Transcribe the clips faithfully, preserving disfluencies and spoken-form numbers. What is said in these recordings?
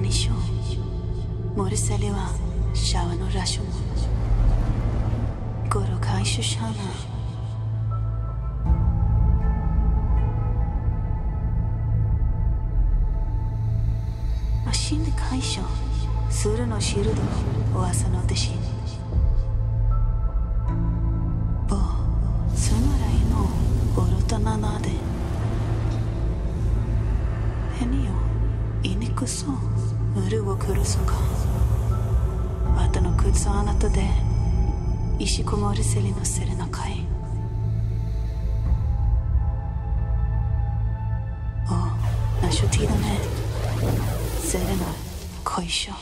nisho moriselewa shawano rashumo goro kai shushana ashin de kaisho suru no shirudo oasa no deshin bo sumarai no orotanana de henio inikuso uru wo kuruso ka wata no kutsu anata de ishikomori seli no sere na kai o nasho tida ne sere no koisho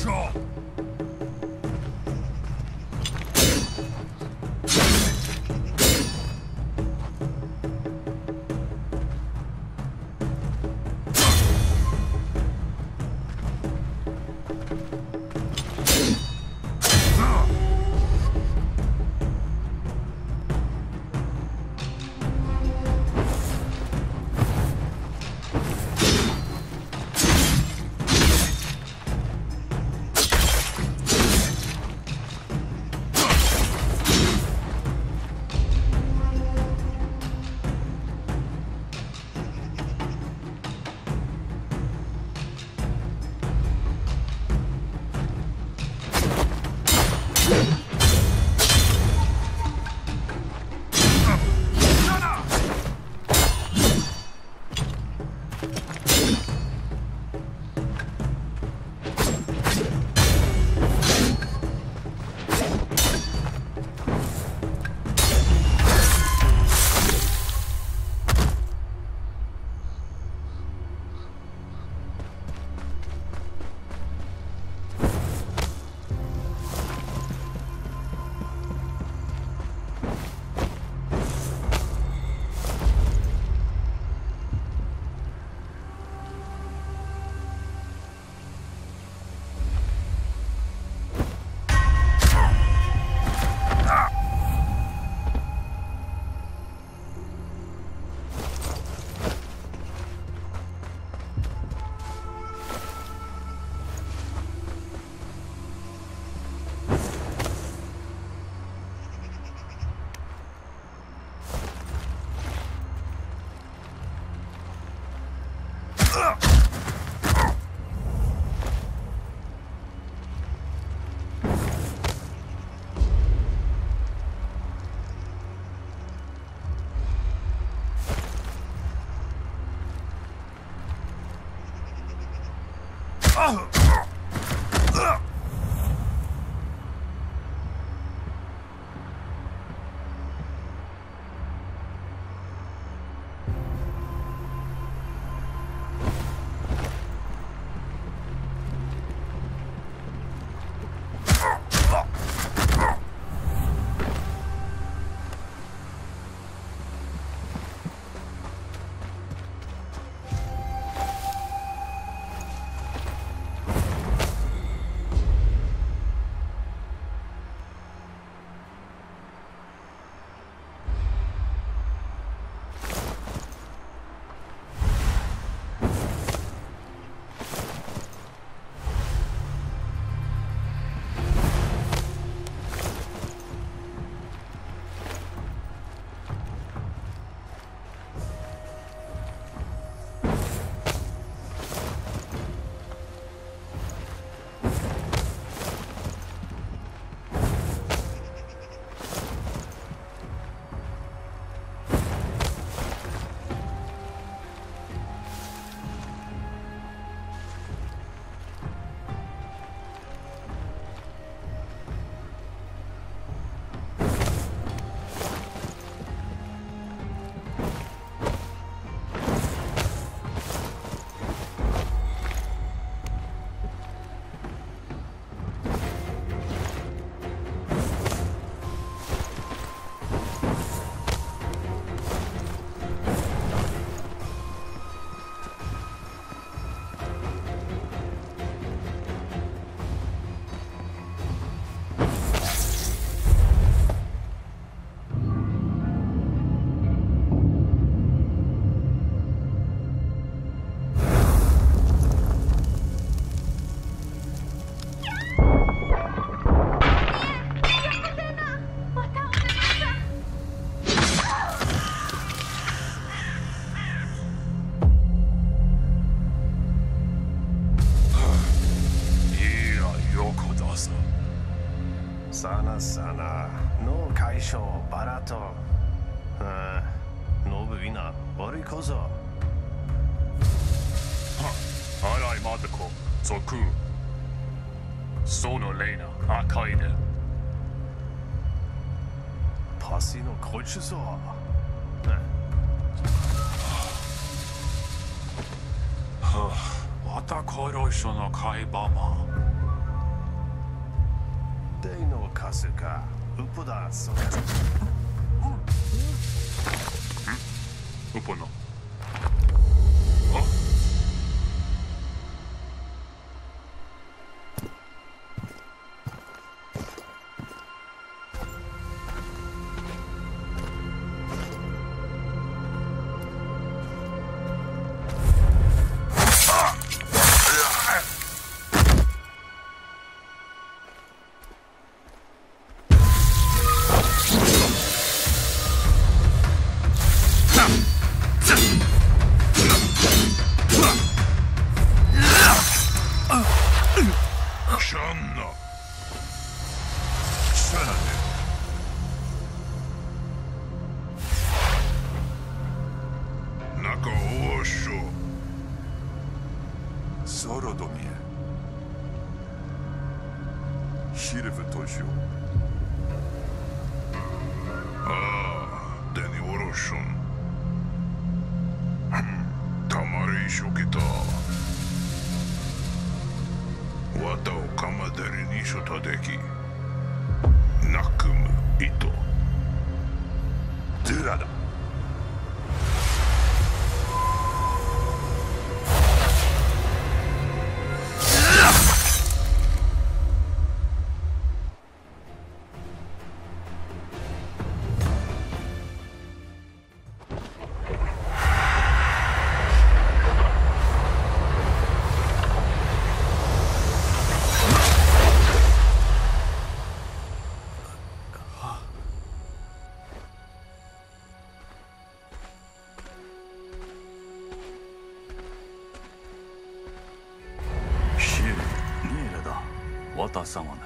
Sana sana no kaisho barato. Nobuina, orikozo. Arai Matako, Zoku. Sono Lena, Akaide. Passi no koichuzo. また殺しの海馬マン。 デイのカスかウポだそれウポのソロドミエヒレフトシオああデニオロションたまりしょけたわたをかまだりにしょたできなくむ糸ドゥラだ渡さまね。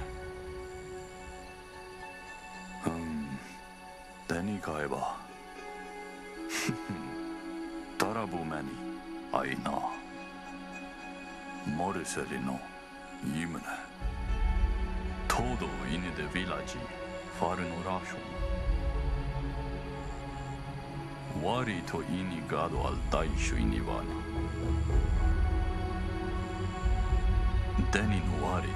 うん、手に買えば。タラブメに会いな。モルセリのイムネ。トードイネデビラジ、ファルノラション。ワリとイニガドアル大主イニワナ。デニのワリ。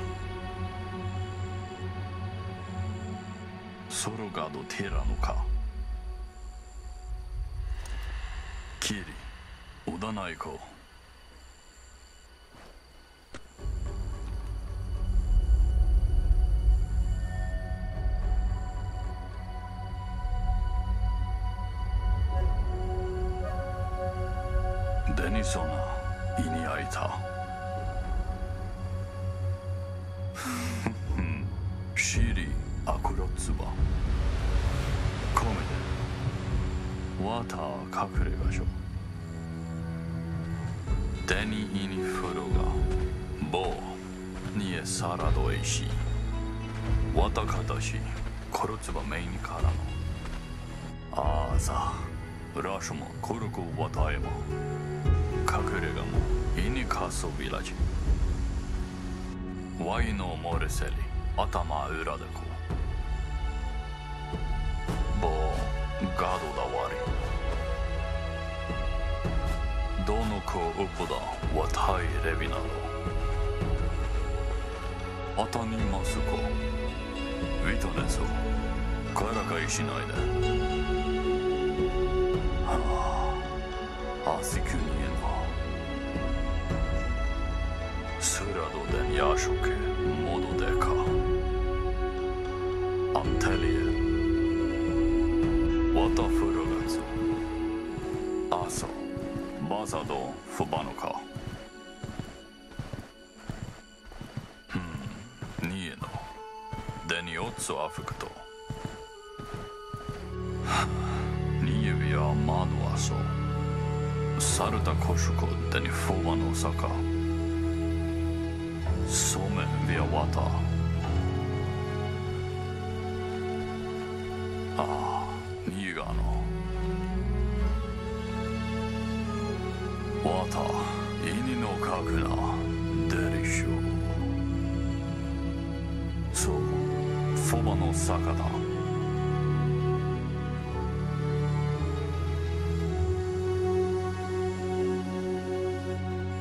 ソロガドテラノかキリオダナイコデニソナイニアイタシリアクロツバコメデワター隠れがしょデニイニフロガボーニエサラドエイシワタカタシコロツバメイニカラノアーザラシュモコルコワタエマ隠れがもイニカソビラジワイノモレセリ頭裏でこボーガドダワリどの子ウポだワタイレビナロアタニマスコウィトネソからかいしないではあアシクニエノスラドデンヤショケモドデカアンテリエワタフルガツアソバザドフバノカうんニエノデニオッツォアフクトニエビアマドアソサルタコシュコデニフォバノサカソメビアワタああニガノワタイニのかくなデリショそうフォバの坂だ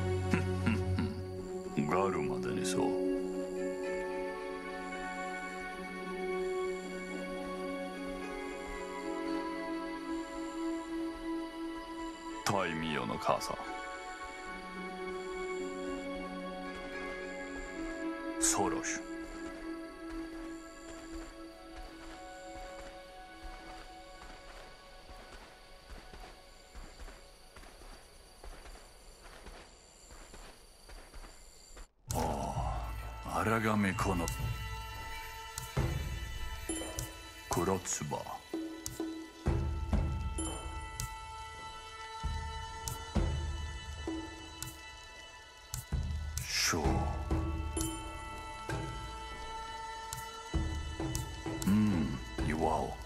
ガルまでにそう大名の母さん。ソロシュ。あらがめこの黒つば。しょう。うん、岩尾。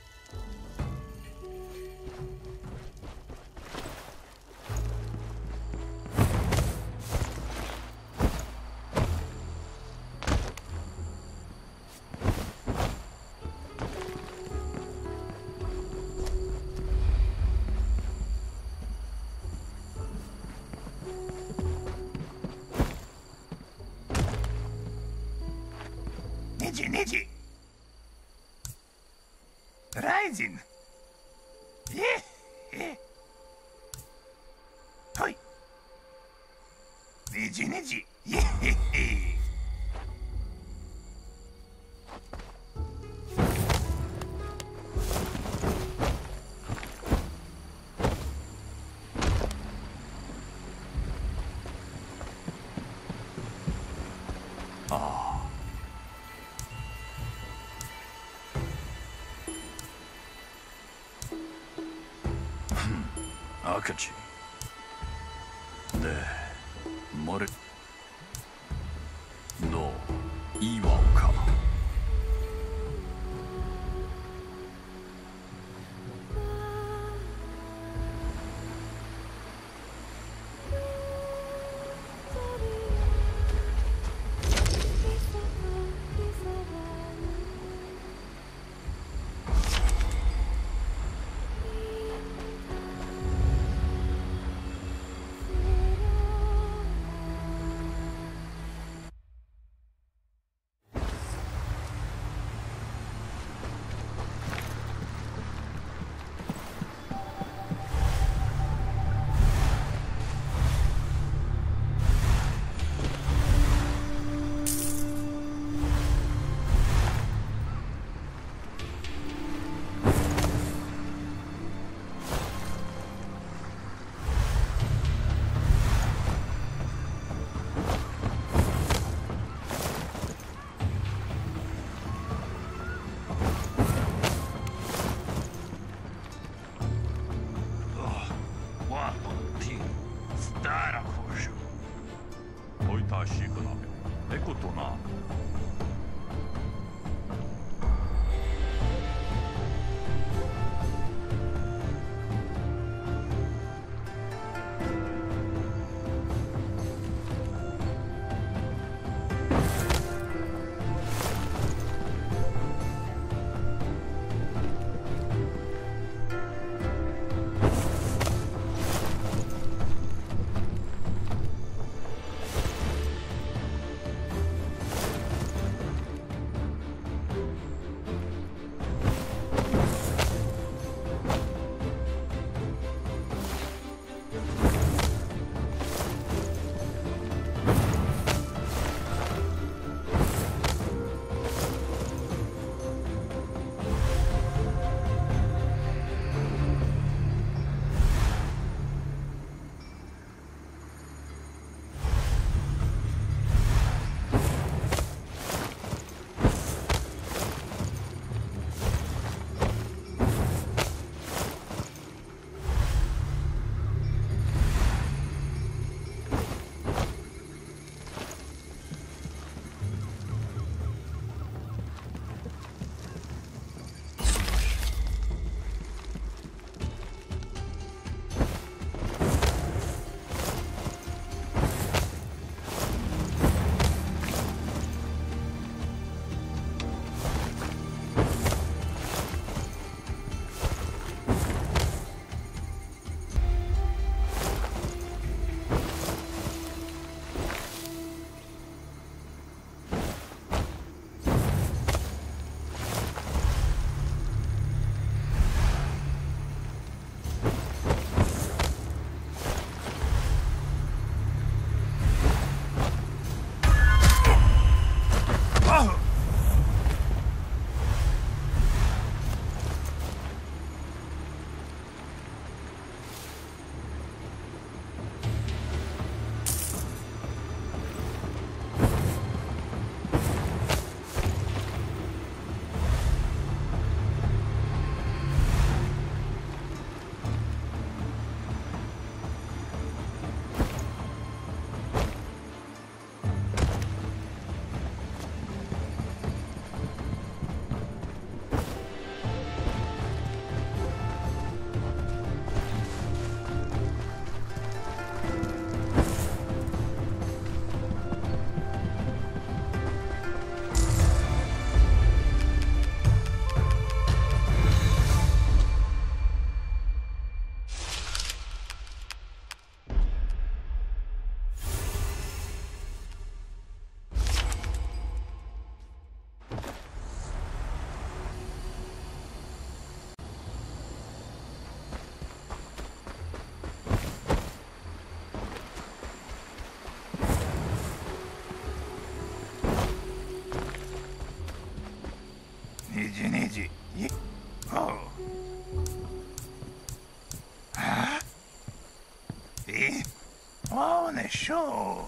ネジネジライジンええはいネジネジイエヘヘ赤字で漏れの岩岡。えことな。 そうでしょ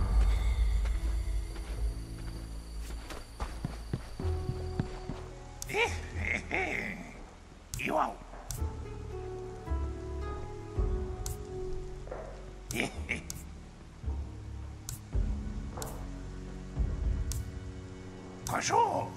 う。えへへ、岩尾。えへ。箇所。